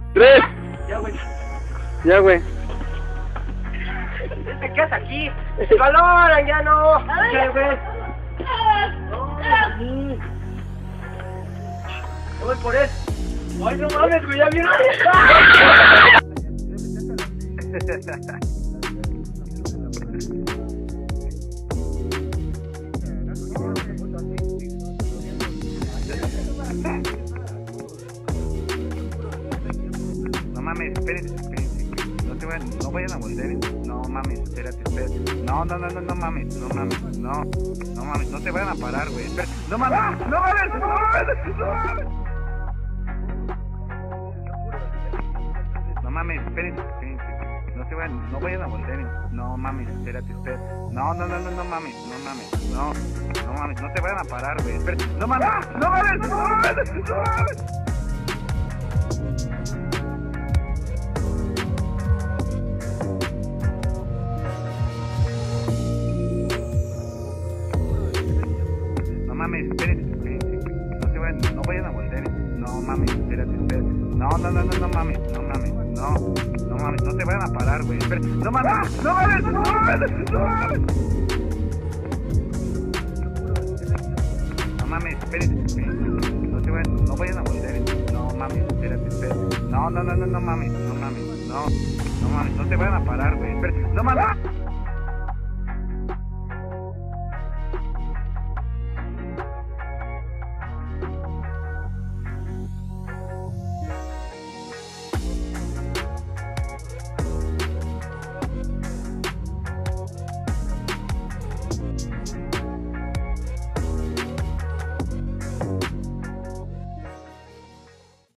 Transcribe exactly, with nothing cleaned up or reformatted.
tres. Ya, güey. Ya, güey. Te quedas aquí. ¡Valoran, ya no! Ya, güey. No, yo voy por él. Ay, no mames, güey, ya vieron. No mames, espérense, espérense. No te vayan, no vayan a volver. No mames, espérate, espérate. No, no, no, no, no mames, no mames, no. No mames, no te vayan a parar, güey. Espérate. No mames, no mames, no mames, no mames. No mames, espérense, espérense. No te vayan, no vayan a volver. No mames, espérate, espérate. No, no, no, no, no mames, no mames, no. No mames, no te vayan a parar, güey. Espérate. No mames, no mames, no mames, no mames. No mames, espérense, espérense. No te vayan, no vayan a volver. No mames, espérate, espérate. No, no, no, no, no mames, no mames, no. No mames, no te vayan a parar, güey. Espérate. No mames, no mames, no mames, no mames. No mames, espérense, espérense. No te vayan, no vayan a volver. No mames, espérate, espérate. No, no, no, no, no mames, no mames, no. No mames, no te vayan a parar, güey. Espérate. No mames.